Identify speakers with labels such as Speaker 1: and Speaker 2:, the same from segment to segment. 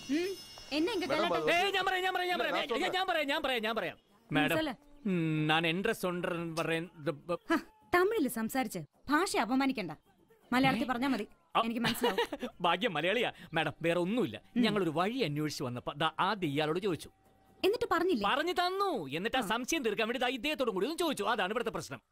Speaker 1: തമിഴില് സംസാരിച്ച് ഭാഷ അപമാനിക്കണ്ട, മലയാളത്തിൽ പറഞ്ഞാ മതി, എനിക്ക് മനസ്സിലാവും.
Speaker 2: ഭാഗ്യം മലയാളിയാ മാഡം. വേറെ ഒന്നുമില്ല, ഞങ്ങളൊരു വഴി അന്വേഷിച്ചു വന്നപ്പോ ആദ്യം ഇയാളോട് ചോദിച്ചു.
Speaker 1: എന്നിട്ട് പറഞ്ഞില്ല?
Speaker 2: പറഞ്ഞു തന്നു. എന്നിട്ട് ആ സംശയം തീർക്കാൻ വേണ്ടി ഇദ്ദേഹത്തോടും കൂടി ഒന്ന് ചോദിച്ചു. അതാണ് ഇവിടുത്തെ പ്രശ്നം.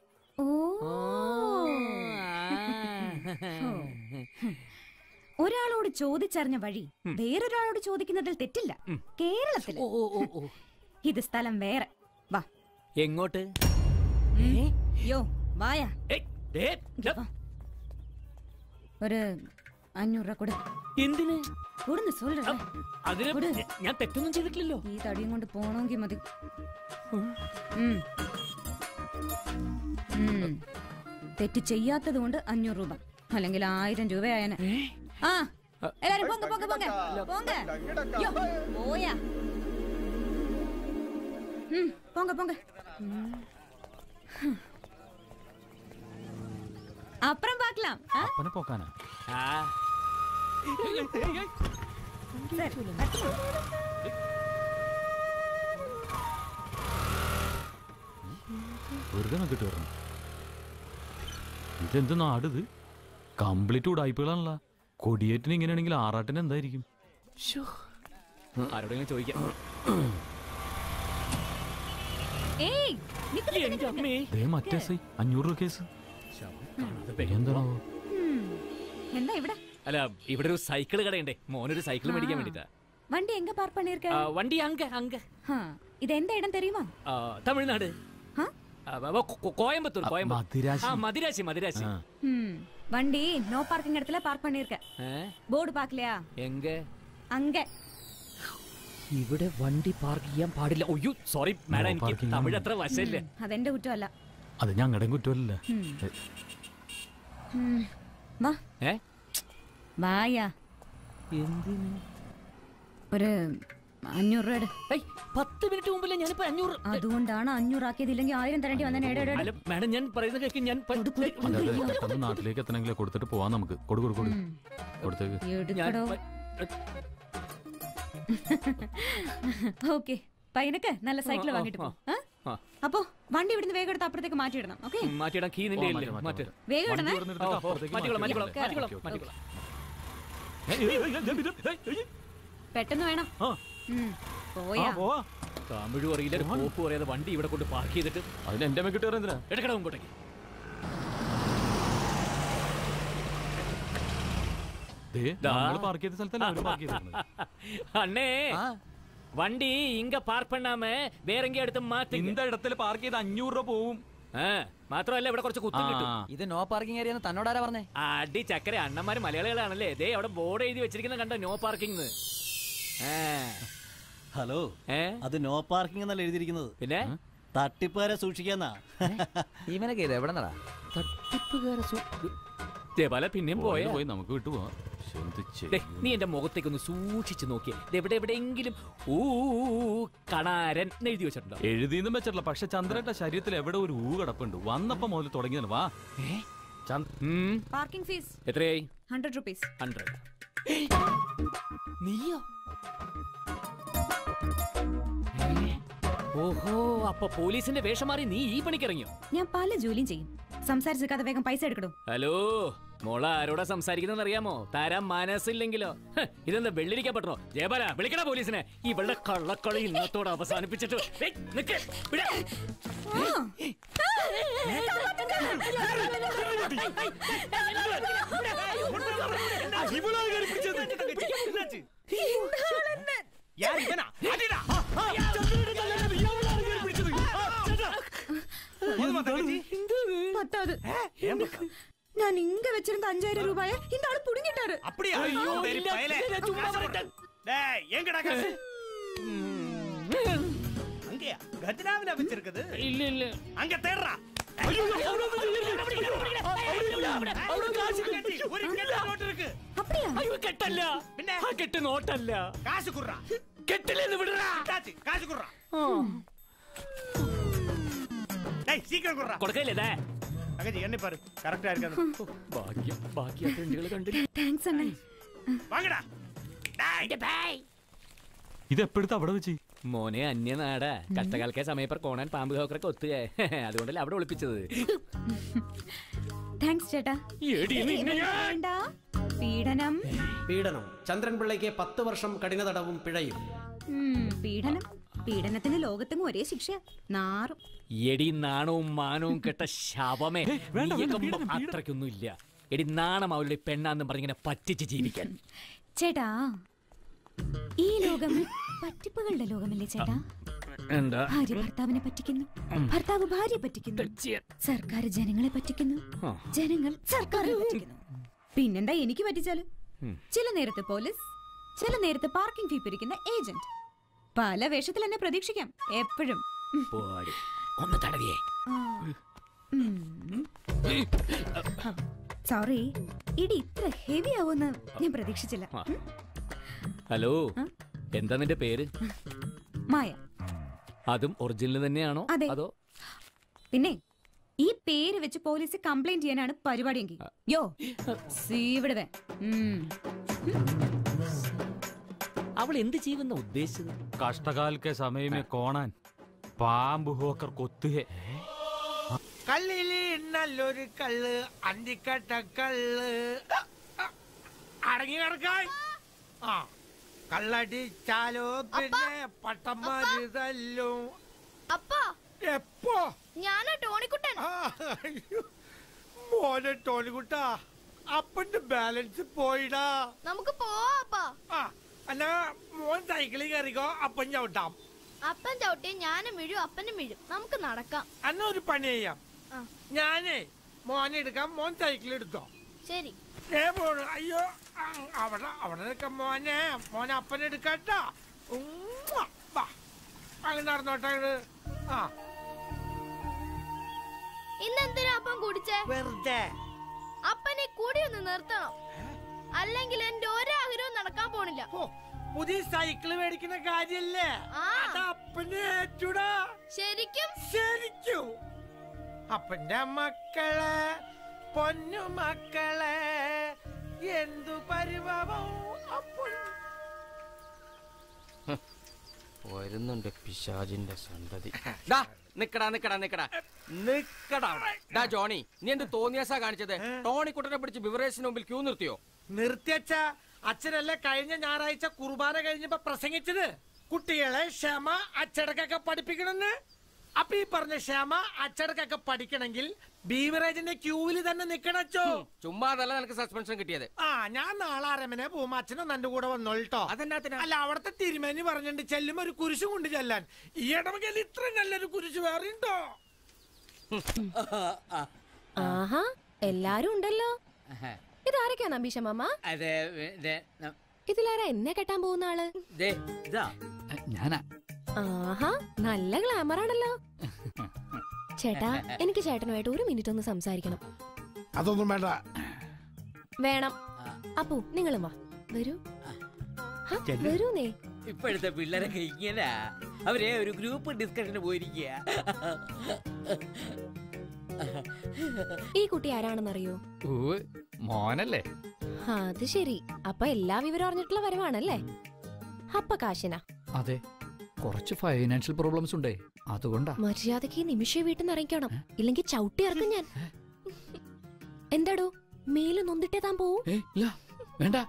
Speaker 1: ഒരാളോട് ചോദിച്ചറിഞ്ഞ വഴി വേറൊരാളോട് ചോദിക്കുന്നതിൽ തെറ്റില്ല. കേരളത്തില് ഇത് സ്ഥലം വേറെ. വാ.
Speaker 2: എങ്ങോട്ട്?
Speaker 1: യോ വായാ. ഒരു 500 രൂപ കൊടു.
Speaker 2: എന്തിന്?
Speaker 1: ഞാൻ
Speaker 2: തെറ്റൊന്നും ചെയ്തിട്ടില്ലല്ലോ.
Speaker 1: ഈ തടിയും കൊണ്ട് പോണമെങ്കിൽ മതി. തെറ്റ് ചെയ്യാത്തത് കൊണ്ട് 500 രൂപ, അല്ലെങ്കിൽ 1000 രൂപയായനെ. ആ എല്ലാരും പോങ്ക പോങ്ക പോങ്ക പോങ്ക. പോയാ പോങ്ക പോങ്ക. அப்புறம் பார்க்கலாம்.
Speaker 3: அப்பன போகானா? വെറുതെ നോക്കിട്ട് വരണം. ഇതെന്ത് നാടിത്? കംപ്ലീറ്റ് ഉടായ്പകളാണല്ലോ. കൊടിയേറ്റിന് ഇങ്ങനെയാണെങ്കിൽ ആറാട്ടിന് എന്തായിരിക്കും?
Speaker 2: ആരോടെങ്കിലും ചോദിക്കാം.
Speaker 3: മറ്റേ 500 രൂപ കേസ് എന്താണോ?
Speaker 2: അല്ല, ഇവിടെ ഒരു സൈക്കിൾ കടയുണ്ടേ, മോനൊരു സൈക്കിൾ മേടിക്കാൻ വേണ്ടിട്ടാ.
Speaker 1: വണ്ടി എങ്ക പാർക്ക് பண்ணிருக்க?
Speaker 2: വണ്ടി അങ്ക.
Speaker 1: ഇത് എന്താ ഇടം தெரியுமா?
Speaker 2: തമിഴ്നാട്, கோயம்புத்தூர். மதிராசி.
Speaker 1: வண்டி நோ பார்க்கிங் இடத்துல பார்க் பண்ணிருக்க. போர்டு பார்க்கலையா?
Speaker 2: எங்க?
Speaker 1: அங்க.
Speaker 2: ഇവിടെ വണ്ടി പാർക്ക് ചെയ്യാൻ പാടില്ല. അയ്യോ സോറി മാഡം, എനിക്ക് തമിഴ് അത്ര വശമില്ല.
Speaker 1: അതെന്റെ കുറ്റമല്ല.
Speaker 3: അത് ഞങ്ങളുടെ കുറ്റമല്ല.
Speaker 1: വാ. വായാ.
Speaker 2: എന്തിന്?
Speaker 1: ഒരു 500 രൂപ.
Speaker 2: 10 മിനിറ്റ് മുമ്പല്ലേ ഞാനിപ്പോ 500.
Speaker 1: അതുകൊണ്ടാണ് 500 ആക്കിയത്, ഇല്ലെങ്കിൽ 1000 തരേണ്ടി വന്നേ.
Speaker 2: മാഡം ഞാൻ പറയുന്നത് കേൾക്ക്. ഞാൻ
Speaker 3: നാട്ടിലേക്ക് എത്തണമെങ്കിൽ കൊടുത്തിട്ട് പോവാൻ നമുക്ക്. കൊടുത്തേക്ക്.
Speaker 1: ഓക്കെ, പയ്യനക്ക് നല്ല സൈക്കിൾ വാങ്ങിട്ട് പോ. അപ്പൊ വണ്ടി ഇവിടുന്ന് വേഗം എടുത്ത് അപ്പുറത്തേക്ക് മാറ്റിയിടണം. ഓക്കെ,
Speaker 2: മാറ്റിയിടാം. കീ നിന്റെ ഇല്ലേ? മാറ്റി.
Speaker 1: വേഗം ഇടണേ. പെട്ടെന്ന് വേണം. പോയാ
Speaker 2: തമിഴ് അറിയില്ല, കോപ്പ് പറയാതെ വണ്ടി ഇവിടെ കൊണ്ട് പാർക്ക് ചെയ്തിട്ട്
Speaker 3: അതിന് എന്റെ മെക്കിട്ട്
Speaker 2: എടുക്കണം മുമ്പോട്ടേക്ക്. அண்ணே வண்டி இங்க பார்க் பண்ணாம வேற எங்க எடுத்து மாத்தி.
Speaker 3: இந்த இடத்துல பார்க் ചെയ്ത് 500 രൂപ പോവും.
Speaker 2: മാത്രമല്ല ഇവിടെ കുറച്ച് കുത്തും കിട്ടും.
Speaker 4: ഇത് നോ പാർക്കിംഗ് ഏരിയ തന്നോടാരാ പറഞ്ഞേ?
Speaker 2: അടി ചക്കര, അണ്ണന്മാര് മലയാളികളാണല്ലേ. ദേ അവിടെ ബോർഡ് എഴുതി വെച്ചിരിക്കുന്ന കണ്ട, നോ പാർക്കിംഗ്.
Speaker 4: ഹലോ, അത് നോ പാർക്കിംഗ് എന്നല്ല എഴുതിയിരിക്കുന്നത്.
Speaker 2: പിന്നെ
Speaker 4: തട്ടിപ്പുകാരെ സൂക്ഷിക്കാന്നാ. ഇവനൊക്കെ ഇത് എവിടെ നടാ?
Speaker 2: തട്ടിപ്പുകാരെ പിന്നെയും പോയി
Speaker 3: നമുക്ക് വിട്ടുപോവാം.
Speaker 2: നീ എന്റെ മുഖത്തേക്കൊന്ന് സൂക്ഷിച്ചു നോക്കിയേ. എവിടെയെങ്കിലും കണാരൻ എഴുതി വെച്ചിട്ടുണ്ടോ?
Speaker 3: എഴുതിയൊന്നും വെച്ചിട്ടില്ല, പക്ഷെ ചന്ദ്രന്റെ ശരീരത്തിൽ എവിടെ ഒരു കിടപ്പുണ്ട്. വന്നപ്പോ മുതൽ തുടങ്ങിയത്. വാ.
Speaker 1: പാർക്കിംഗ് ഫീസ്
Speaker 2: എത്രയായി?
Speaker 1: 100 രൂപീസ്.
Speaker 2: 100. നീയോ? ഓഹോ, അപ്പൊ പോലീസിന്റെ വേഷം മാറി നീ ഈ പണിക്കിറങ്ങിയോ?
Speaker 1: ഞാൻ പല ജോലിയും ചെയ്യും. സംസാരിച്ചിരിക്കാതെ വേഗം പൈസ എടുക്കണോ?
Speaker 2: ഹലോ മോള, ആരോടാ സംസാരിക്കുന്ന അറിയാമോ? തരാൻ മനസ്സില്ലെങ്കിലോ? ഇതെന്താ വെള്ളിരിക്കാൻ പറ്റണോ? ജയബാല, വിളിക്കണ പോലീസിനെ. ഇവളുടെ കള്ളക്കളി ഇന്നത്തോടെ അവസാനിപ്പിച്ചിട്ട്
Speaker 1: ഞാൻ ഇങ്ങ വെച്ചിരുന്ന 5000 രൂപയെ இந்த ஆளு புடுங்கிட்டாரு.
Speaker 4: அப்படியே? ஐயோ மேரி பயலே, எங்கடா காசு? அங்கயா கஜனாவில வச்சிருக்குது?
Speaker 2: இல்ல
Speaker 4: அங்க தேடுறா. ஐயோ அவரு காசு கட்டி ஒரு கெட்ட நோட் இருக்கு.
Speaker 1: அப்படியே?
Speaker 2: ஐயோ கெட்டல்ல, பின்ன கெட்ட நோட்டல்ல.
Speaker 4: காசு குடுறா.
Speaker 2: கெட்டலேந்து விடுறா.
Speaker 4: காசு குடுறா. டேய் சீக்கிரம் குடுறா.
Speaker 2: கொடுக்கலைடா.
Speaker 4: அங்கஜி என்ன பாரு, கரெக்ட்டா இருக்காது.
Speaker 2: பாக்கியம் ஃப்ரெண்டுகளை கண்டு.
Speaker 1: தேங்க்ஸ் அண்ணா.
Speaker 4: வாங்கடா.
Speaker 3: ഇതെപ്പോഴത്തെ അവിടെ വെച്ച്?
Speaker 2: മോനെ അന്യനാടാ, കഷ്ടകാലക്കെ സമയപ്പർ കോണാൻ പാമ്പ് ഹോക്കറൊക്കെ ഒത്തുകയെ, അതുകൊണ്ടല്ലേ അവിടെ ഒളിപ്പിച്ചത്.
Speaker 1: താങ്ക്സ് ചേട്ടാ. പീഡനം
Speaker 5: പീഡനം ചന്ദ്രൻപിള്ളയ്ക്ക് 10 വർഷം കഠിന തടവും പിഴയും.
Speaker 1: പീഡനം പീഡനത്തിന് ലോകത്തെങ്ങും ഒരേ ശിക്ഷ. നാറും.
Speaker 2: എടി നാണവും മാനവും കെട്ട ശവമേ, അത്രയ്ക്കൊന്നും ഇല്ല. എടി നാണം അവളുടെ പെണ്ണാന്നും പറഞ്ഞിങ്ങനെ പറ്റിച്ച് ജീവിക്കാൻ.
Speaker 1: ചേട്ടാ, ഈ ലോകം പറ്റിപ്പുകളുടെ ലോകമല്ലേ ചേട്ടാ?
Speaker 2: എന്താ?
Speaker 1: ഭാര്യ ഭർത്താവിനെ പറ്റിക്കുന്നു, ഭർത്താവ് ഭാര്യ പറ്റിക്കുന്നു, സർക്കാർ ജനങ്ങളെ പറ്റിക്കുന്നു, ജനങ്ങൾ സർക്കാരിനെ പറ്റിക്കുന്നു. പിന്നെന്താ എനിക്ക് പറ്റിച്ചാല്? ചില നേരത്തെ പോലീസ്, ചില നേരത്തെ പാർക്കിംഗ് ഫീ പിരിക്കുന്ന ഏജന്റ്. പല വേഷത്തിൽ എന്നെ പ്രതീക്ഷിക്കാം എപ്പോഴും.
Speaker 2: ഒന്ന് തടവിയേ.
Speaker 1: സോറി, ഇടി ഇത്ര ഹെവി ആവുമെന്ന് ഞാൻ പ്രതീക്ഷിച്ചില്ല.
Speaker 2: ഹലോ, എന്താ നിന്റെ പേര്?
Speaker 1: മായ.
Speaker 2: അതും ഒറിജിനൽ തന്നെയാണോ? അതോ?
Speaker 1: പിന്നെ ഈ പേര് വെച്ച് പോലീസ് കംപ്ലൈന്റ് ചെയ്യാനാണ് പരിപാടിയെങ്കിൽ യോ സീവിടുവേ.
Speaker 2: അവൾ എന്ത് ചെയ്യുമെന്ന ഉദ്ദേശിച്ചത്?
Speaker 3: കഷ്ടകാലക്കെ സമയമേ കോണാൻ പാമ്പ് ഹോക്കർ കൊത്തുകെ.
Speaker 4: കള്ളില് നല്ലൊരു കള്ള്, അന്തിക്കട്ട കള്ള്. അടങ്ങി കിടക്കാൻ. ആ, കള്ളടിച്ചാലോ പിന്നെ പട്ടന്മാര് തല്ലും. എപ്പോ?
Speaker 6: ഞാനാ ടോണിക്കുട്ടൻ.
Speaker 4: മോനെ ടോണിക്കുട്ടാ, അപ്പന്റെ ബാലൻസ് പോയിടാ.
Speaker 6: നമുക്ക് പോവാ.
Speaker 4: അല്ല, മോൻ സൈക്കിളിൽ കയറിക്കോ, അപ്പൻ ചവിട്ടാം.
Speaker 6: അപ്പൻ ചവിട്ടി ഞാനും വീഴും, അപ്പനും വീഴും. നമുക്ക് നടക്കാം.
Speaker 4: അന്ന ഒരു പണി ചെയ്യാം. ഞാനേ മോനെ എടുക്കാം, മോൻ സൈക്കിൾ എടുത്തോ.
Speaker 6: ശരി.
Speaker 4: അയ്യോ, അവിടെ നിൽക്കാം മോനെ. മോനെ അപ്പനെ എടുക്കാട്ടാ. അങ്ങനെ നടന്നോട്ടെ. ആ,
Speaker 6: ഇന്നെന്തിനാ അപ്പം കുടിച്ചേ?
Speaker 4: വെറുതെ.
Speaker 6: അപ്പനെ കൂടി ഒന്ന് നിർത്തണം, അല്ലെങ്കിൽ എന്റെ ഒരാഗ്രഹവും നടക്കാൻ പോണില്ല.
Speaker 4: പുതിയ സൈക്കിള് മേടിക്കുന്ന കാര്യല്ലേ? അപ്പനെ ഏറ്റുടാ.
Speaker 6: ശരിക്കും?
Speaker 4: ശരിക്കും. അപ്പന്റെ മക്കളെ, പൊന്നു മക്കളെ, എന്തു പരിഭവം.
Speaker 5: വരുന്നുണ്ട് പിശാചിന്റെ സന്തതി. നിക്കടാ ജോണി, നീ എന്ത് തോന്നിയാസാ കാണിച്ചത്? ടോണിക്കുട്ടനെ പിടിച്ച് ബിവറേജിന് മുമ്പിൽ ക്യൂ നിർത്തിയോ?
Speaker 4: നിർത്തിയച്ച അച്ഛനല്ലേ കഴിഞ്ഞ ഞായറാഴ്ച കുർബാന കഴിഞ്ഞപ്പോ പ്രസംഗിച്ചത്? കുട്ടികളെ ക്ഷമ അച്ചടക്കൊക്കെ പഠിപ്പിക്കണമെന്ന്. അപ്പൊ ഈ പറഞ്ഞ ക്ഷമ അച്ചടക്കൊക്കെ പഠിക്കണമെങ്കിൽ ബീവറേജിന്റെ ക്യൂവിൽ തന്നെ നിക്കണച്ചോ.
Speaker 5: ചുമ്മാതല്ല നിനക്ക് സസ്പെൻഷൻ കിട്ടിയത്.
Speaker 4: ഞാൻ നാളെ അരമനെ പോകുമ്പോ അച്ഛനും എന്റെ കൂടെ വന്നോട്ടോ.
Speaker 5: അതെന്നാ?
Speaker 4: അല്ല, അവിടത്തെ തിരുമേനി പറഞ്ഞിട്ടുണ്ട് ചെല്ലുമ്പോ ഒരു കുരിശ് കൊണ്ട് ചെല്ലാൻ. ഈ ഇടവകയിൽ ഇത്രയും നല്ലൊരു കുരിശ് വേറെ ഉണ്ടോ?
Speaker 6: ആഹാ, എല്ലാരും ഉണ്ടല്ലോ. ഇതാരൊക്കെയാ നമ്പീശമ്മ? ഇതിലാരാ എന്നെ കെട്ടാൻ പോകുന്ന ആള്?
Speaker 3: ഞാനാ.
Speaker 6: ആഹാ, നല്ല ഗ്ലാമർ ആണല്ലോ. ചേട്ടാ, എനിക്ക് ചേട്ടനുമായിട്ട് 1 മിനിറ്റ് ഒന്ന് സംസാരിക്കണം.
Speaker 7: അതൊന്നും വേണ്ട.
Speaker 6: വേണം. അപ്പു, നിങ്ങളും വാ. വരൂ. വരൂന്നേ.
Speaker 8: ഇപ്പോഴത്തെ പിള്ളേരൊക്കെ ഇങ്ങനെ അവരെ ഒരു ഗ്രൂപ്പ് ഡിസ്കഷന് പോയിരിക്കുക.
Speaker 6: ഈ കുട്ടി ആരാണെന്നറിയോ?
Speaker 3: മോനല്ലേ?
Speaker 6: അത് ശരി. അപ്പൊ എല്ലാ വിവരം അറിഞ്ഞിട്ടുള്ള വരവാണല്ലേ? അപ്പ കാശിനാ?
Speaker 3: അതെ, കുറച്ച് ഫൈനാൻഷ്യൽ പ്രോബ്ലംസ് ഉണ്ടേ, അതുകൊണ്ടാ.
Speaker 6: മര്യാദക്ക് നിമിഷം വീട്ടിൽ നിന്ന് ഇറങ്ങിക്കണം, ഇല്ലെങ്കിൽ ചവിട്ടി ഇറക്കും ഞാൻ. എന്താടോ, മേല് നൊന്നിട്ടേ താൻ പോവും?
Speaker 3: വേണ്ട.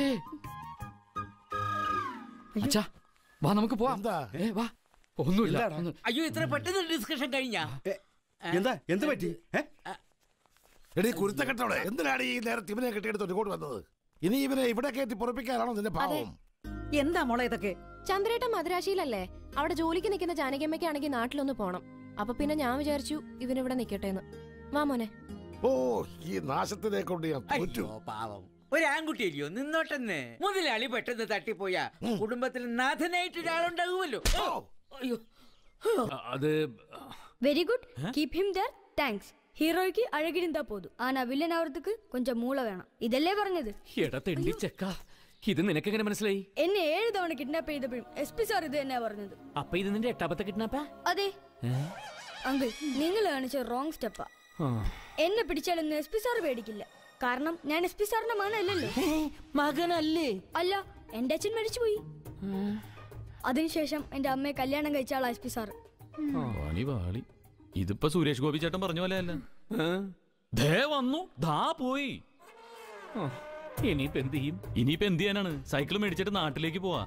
Speaker 3: അച്ഛാ, വാ നമുക്ക് പോവാം. വാ. ഒന്നുമില്ല.
Speaker 8: അയ്യോ, ഇത്ര പെട്ടെന്ന് ഡിസ്കഷൻ കഴിഞ്ഞാ?
Speaker 7: എന്ത് പറ്റി? എടീ കുരുത്തക്കെട്ടോടെ, എന്തിനാണ് ഈ നേരത്തെ ഇവനെ കെട്ടിയെടുത്തോട്ട് ഇങ്ങോട്ട് വന്നത്? ഇനി ഇവനെ ഇവിടെ കയറ്റി പൊറപ്പിക്കാനാണോ നിന്റെ പാവം?
Speaker 1: എന്താ മോളെ ഇതൊക്കെ?
Speaker 6: ചന്ദ്രേട്ടൻ മദ്രാശിയിലല്ലേ? അവിടെ ജോലിക്ക് നിൽക്കുന്ന ജാനകിയമ്മയ്ക്കാണെങ്കിൽ നാട്ടിലൊന്ന് പോണം. അപ്പൊ പിന്നെ ഞാൻ വിചാരിച്ചു ഇവനിവിടെ നിക്കട്ടേന്ന്. വാ മോനെ.
Speaker 7: ഓ, ഈ നാശത്തിനെ കൊണ്ട് ഞാൻ തോറ്റു.
Speaker 8: പാവം ഒരു ആൺകുട്ടിയല്ലയോ, നിന്നോട്ടെന്ന്. മുതലാളി പെട്ടെന്ന് തട്ടിപ്പോയാ കുടുംബത്തിൽ നാഥനായിട്ട് ഒരാളുണ്ടാകുമല്ലോ. അയ്യോ,
Speaker 2: അത്
Speaker 9: very good, keep him there. Thanks. ஹீரோய்க்கு அழகிருந்தா போதும், ஆனா வில்லன் ஆவறதுக்கு கொஞ்சம் மூளை வேணும். இதெல்லே പറഞ്ഞത്.
Speaker 2: എടാ തെണ്ടി ചെക്ക, ഇത് നിനക്കെങ്ങനെ മനസ്സിലായി?
Speaker 9: എന്നെ 7 തവണ കിഡ്നാപ്പ് ചെയ്തപ്പോഴും എസ്പി സാർ ഇത് തന്നെയാ പറഞ്ഞത്.
Speaker 2: അപ്പൊ ഇത് നിന്റെ 8ാമത്തെ കിഡ്നാപ്പാ?
Speaker 9: അതെ അങ്കിൾ, നിങ്ങൾ കാണിച്ച റോങ് സ്റ്റെപ്പാ. എന്നെ പിടിച്ചാലൊന്നും എസ്പി സാർ പേടിക്കില്ല, കാരണം ഞാൻ എസ്പി സാറിന്റെ മകനല്ലല്ലോ.
Speaker 8: മകനല്ലേ?
Speaker 9: അല്ല, എന്റെ അച്ഛൻ മരിച്ചുപോയി. അതിനുശേഷം എന്റെ അമ്മയെ കല്യാണം കഴിച്ച ആളാ SP സാറ്.
Speaker 3: വാളി വാളി. ഇതിപ്പോ സുരേഷ് ഗോപി ചേട്ടൻ പറഞ്ഞ പോലെ അല്ല. ദേ വന്നു ദാ പോയി.
Speaker 2: ഇനിയിപ്പോ എന്ത് ചെയ്യും?
Speaker 3: ഇനിയിപ്പോ എന്ത് ചെയ്യാനാണ്? സൈക്കിൾ മേടിച്ചിട്ട് നാട്ടിലേക്ക് പോവാ.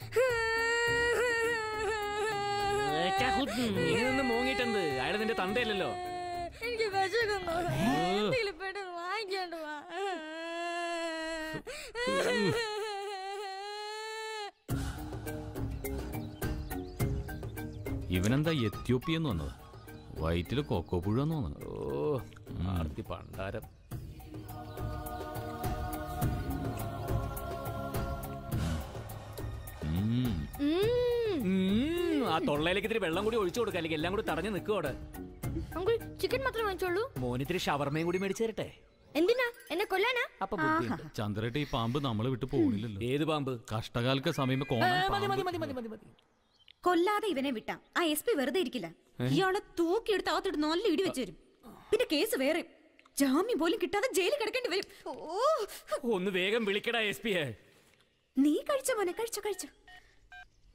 Speaker 2: മോങ്ങിട്ടെന്ത്? അയാള് നിന്റെ തന്തയല്ലോ.
Speaker 9: എനിക്ക് വിശക്കുന്നു. എന്തെങ്കിലും പെട്ടെന്ന് വാങ്ങിക്കാണ്ട് വാ.
Speaker 3: ഇവനെന്താ എത്യോപ്യെന്ന് വന്നത്? വയറ്റില് കൊക്കോ പുഴന്ന് തോന്നുന്നു.
Speaker 2: ഓ ആർത്തി പണ്ടാരം. ആ തൊള്ളയിലേക്ക് ഇത്തിരി വെള്ളം കൂടി ഒഴിച്ചു കൊടുക്കുക, അല്ലെങ്കിൽ എല്ലാം കൂടി തടഞ്ഞു നിൽക്കുവോടെ.
Speaker 9: അങ്കിൾ ചിക്കൻ മാത്രം വാങ്ങിച്ചോളൂ.
Speaker 2: മോനിത്തിരി ഷവർമയും കൂടി മേടിച്ചു തരട്ടെ.
Speaker 9: എന്തിനാ? എന്നെ കൊല്ലാനാ?
Speaker 2: അപ്പൊ ബുദ്ധി.
Speaker 3: ചന്ദ്രേട്ട ഈ പാമ്പ് നമ്മളെ വിട്ട് പോണില്ലല്ലോ.
Speaker 2: ഏത് പാമ്പ്?
Speaker 3: കഷ്ടകാലക്ക് സമയം
Speaker 1: കൊല്ലാതെ ഇവനെ വിട്ടാ ആ SP വെറുതെ ഇരിക്കില്ല. ഇയാളെ തൂക്കിയെടുത്ത് അകത്തിട്ട് നല്ല ഇടി വെച്ചു വരും. പിന്നെ കേസ് വേറെ. ജാമ്യം പോലും കിട്ടാതെ ജയിലിൽ കിടക്കേണ്ടി വരും.
Speaker 2: ഒന്ന് വേഗം വിളിക്കടാ SP.
Speaker 1: നീ കഴിച്ചോ മോനെ, കഴിച്ചോ കഴിച്ചോ.